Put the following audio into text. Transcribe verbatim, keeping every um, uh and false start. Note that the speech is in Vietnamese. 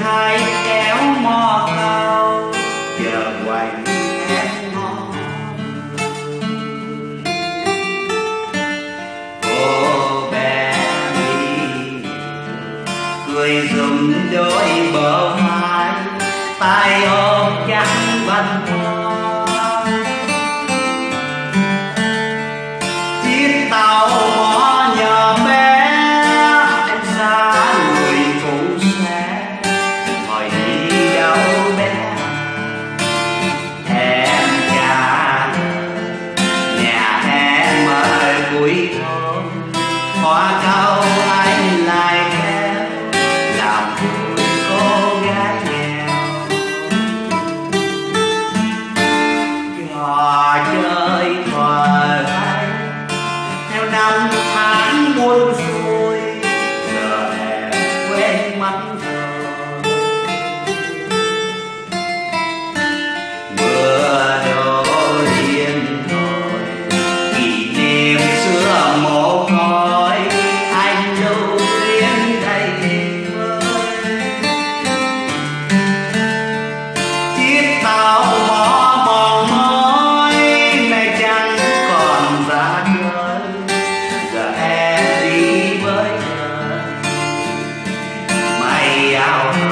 hai kéo mò cao giờ quanh em ngon. Cô bé đi cười rụng đôi bờ vai, tay ôm chặt bánh hoa. Chiếc tàu mỏ nhỏ bé em xa người phụ xe, hỏi đi đâu bé em trả nhà em ở cuối thôn. Hoa câu anh lại kéo làm vui cô gái nghèo. Trò chơi thuở thay theo năm tháng buồn xuôi, giờ em quên mất rồi. Mưa đổ liền thôi kỷ niệm xưa mồ côi, anh lưu luyến đây vơi. Chiếc tàu mỏ mòn mỏi nay chẳng còn ra khơi, giờ em đi với đời mây áo